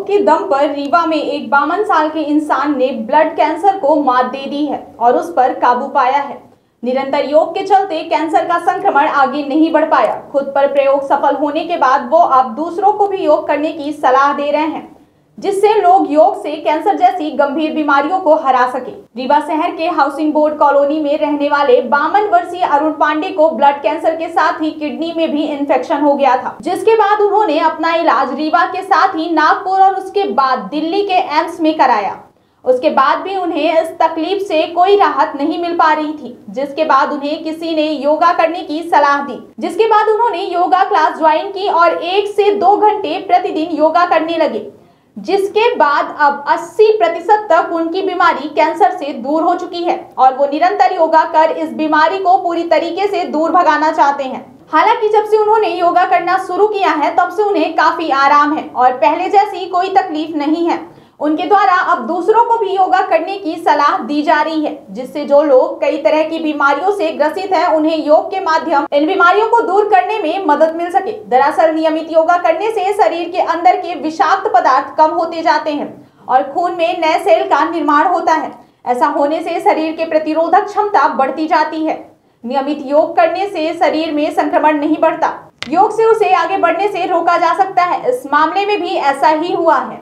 के दम पर रीवा में एक 52 साल के इंसान ने ब्लड कैंसर को मात दे दी है और उस पर काबू पाया है। निरंतर योग के चलते कैंसर का संक्रमण आगे नहीं बढ़ पाया। खुद पर प्रयोग सफल होने के बाद वो अब दूसरों को भी योग करने की सलाह दे रहे हैं, जिससे लोग योग से कैंसर जैसी गंभीर बीमारियों को हरा सके। रीवा शहर के हाउसिंग बोर्ड कॉलोनी में रहने वाले 52 वर्षीय अरुण पांडे को ब्लड कैंसर के साथ ही किडनी में भी इन्फेक्शन हो गया था, जिसके बाद उन्होंने अपना इलाज रीवा के साथ ही नागपुर और उसके बाद दिल्ली के एम्स में कराया। उसके बाद भी उन्हें इस तकलीफ से कोई राहत नहीं मिल पा रही थी, जिसके बाद उन्हें किसी ने योगा करने की सलाह दी, जिसके बाद उन्होंने योगा क्लास ज्वाइन की और 1 से 2 घंटे प्रतिदिन योगा करने लगे, जिसके बाद अब 80% तक उनकी बीमारी कैंसर से दूर हो चुकी है और वो निरंतर योगा कर इस बीमारी को पूरी तरीके से दूर भगाना चाहते हैं। हालांकि जब से उन्होंने योगा करना शुरू किया है तब से उन्हें काफी आराम है और पहले जैसी कोई तकलीफ नहीं है। उनके द्वारा अब दूसरों को भी योगा करने की सलाह दी जा रही है, जिससे जो लोग कई तरह की बीमारियों से ग्रसित हैं उन्हें योग के माध्यम इन बीमारियों को दूर करने में मदद मिल सके। दरअसल नियमित योगा करने से शरीर के अंदर के विषाक्त पदार्थ कम होते जाते हैं और खून में नए सेल का निर्माण होता है। ऐसा होने से शरीर के प्रतिरोधक क्षमता बढ़ती जाती है। नियमित योग करने से शरीर में संक्रमण नहीं बढ़ता, योग से उसे आगे बढ़ने से रोका जा सकता है। इस मामले में भी ऐसा ही हुआ है।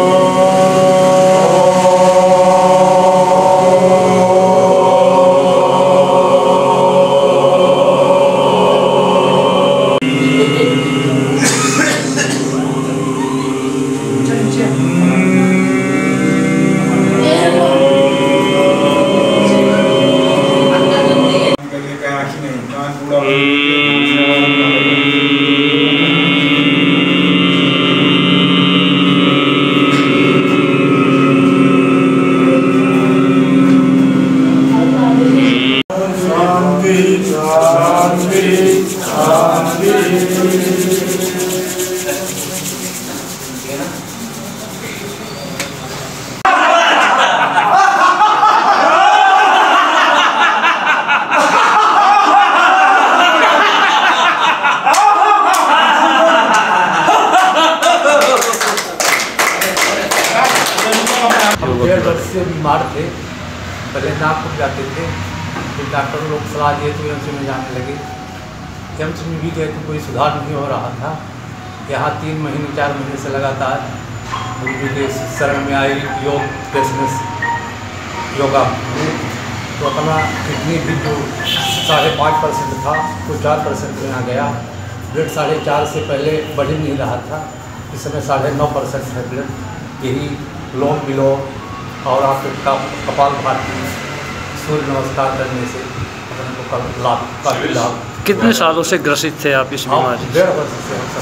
डेढ़ वर्ष से बीमार थे। पहले नागपुर जाते थे, फिर डॉक्टर लोग सलाह दिए तो एम्स में जाने लगे। एम्स में भी गए तो कोई सुधार नहीं हो रहा था। यहाँ 3 महीने 4 महीने से लगातार गुरु जी के शरण में आई योग फिटनेस योगा में, तो अपना किडनी भी जो 5.5% था तो 4% में आ गया। ब्लड 4.5 से पहले बढ़ ही नहीं रहा था, इस समय 9.5% है ब्लड। यही लोम विलोम और आपका कपाल भाती, सूर्य नमस्कार करने से अपने को काफ़ी लाभ। कितने सालों से ग्रसित थे आप इस बीमारी? 1.5 वर्ष से हम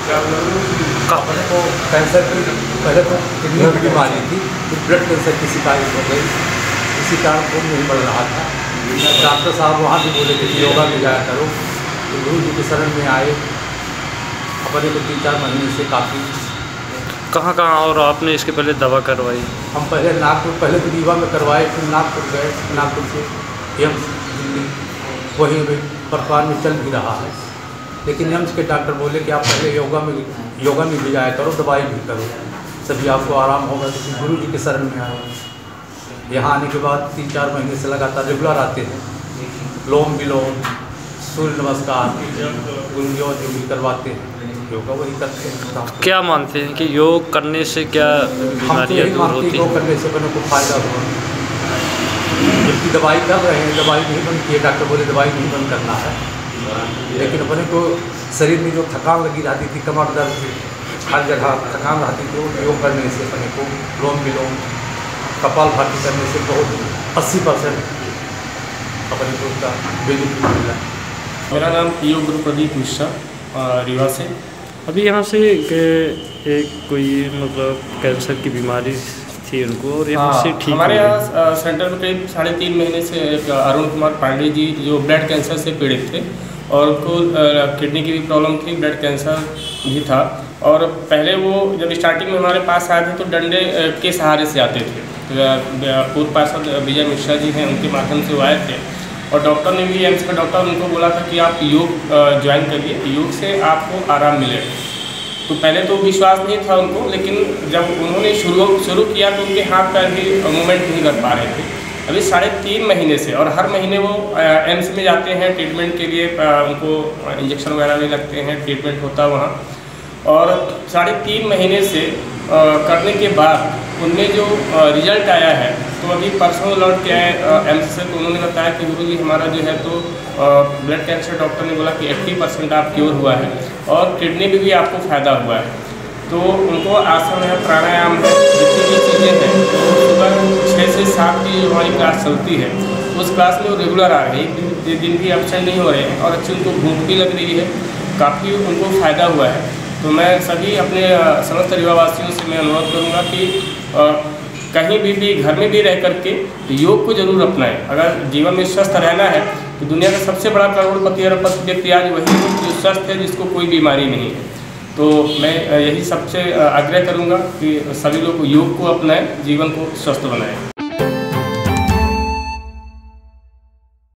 सब अपने को कैंसर की पहले तो किडनी की बीमारी थी, फिर ब्लड कैंसर की शिकायत हो गई। इसी कारण खून नहीं बढ़ रहा था। डॉक्टर साहब वहाँ भी बोले थे कि योगा में जाया करो, तो गुरु जी के शरण में आए। अपने को 3-4 महीने से काफ़ी। कहाँ और आपने इसके पहले दवा करवाई? हम पहले नागपुर, पहले तो रीवा में करवाए, फिर नागपुर गए, नागपुर से एम्स दिल्ली, वहीं वर्तमान में चल भी रहा है। लेकिन एम्स के डॉक्टर बोले कि आप पहले योगा में भी जाया करो, दवाई भी करो, तभी आपको आराम होगा। तो गुरु जी के शरण में आए। यहाँ आने के बाद 3-4 महीने से लगातार रेगुलर आते हैं। लोम विलोम, सूर्य नमस्कार, गुरु जो भी करवाते हैं, योगा वही करते हैं। क्या मानते हैं कि योग करने से क्या बीमारियाँ दूर होती हैं? योग करने से अपने को फायदा हुआ। जबकि दवाई कर रहे हैं, दवाई नहीं बंद की है, डॉक्टर बोले दवाई नहीं बंद करना है। लेकिन अपने को शरीर में जो थकान लगी रहती थी, कमर दर्द, हर जगह थकान रहती थी, तो योग करने से अपने को लोम विलोम, कपाल भाती करने से बहुत 80% अपने को उसका बेनिफिट मिला। मेरा नाम योग गुरु प्रदीप मिश्रा, रीवा से। अभी यहाँ से एक कोई मतलब कैंसर की बीमारी थी उनको, और यहाँ से ठीक हमारे यहाँ सेंटर में करीब 3.5 महीने से एक अरुण कुमार पांडे जी जो ब्लड कैंसर से पीड़ित थे और उनको किडनी की भी प्रॉब्लम थी, ब्लड कैंसर भी था। और पहले वो जब स्टार्टिंग में हमारे पास आए थे तो डंडे के सहारे से आते थे। पूर्व पार्षद विजय मिश्रा जी हैं, उनके माध्यम से वो आए थे और डॉक्टर ने भी, एम्स का डॉक्टर उनको बोला था कि आप योग ज्वाइन करिए, योग से आपको आराम मिलेगा। तो पहले तो विश्वास नहीं था उनको, लेकिन जब उन्होंने शुरू किया तो उनके हाथ पैर भी मूवमेंट नहीं कर पा रहे थे। अभी 3.5 महीने से, और हर महीने वो एम्स में जाते हैं ट्रीटमेंट के लिए, उनको इंजेक्शन वगैरह भी लगते हैं, ट्रीटमेंट होता है वहाँ। और 3.5 महीने से करने के बाद उनमें जो रिजल्ट आया है, तो अभी परसों लौट के आए एम्स से, तो उन्होंने बताया कि गुरुजी हमारा जो है तो ब्लड कैंसर डॉक्टर ने बोला कि 80% आप क्योर हुआ है और किडनी में भी आपको फ़ायदा हुआ है। तो उनको आसन है, प्राणायाम है, जितनी भी चीज़ें हैं, तो सुबह 6 से 7 की जो हमारी क्लास चलती है, उस क्लास में वो रेगुलर आ रहे हैं, एक दिन भी एब्सेंट नहीं हो रहे हैं, और अच्छी उनको भूख भी लग रही है, काफ़ी उनको फ़ायदा हुआ है। तो मैं सभी अपने समस्त रीवावासियों से मैं अनुरोध करूँगा कि कहीं भी घर में भी रह करके योग को जरूर अपनाएं। अगर जीवन में स्वस्थ रहना है तो दुनिया का सबसे बड़ा करोड़पति अरबपति व्यक्ति आज वही है जो स्वस्थ है, जिसको कोई बीमारी नहीं है। तो मैं यही सबसे आग्रह करूँगा कि सभी लोग योग को अपनाएं, जीवन को स्वस्थ बनाएं।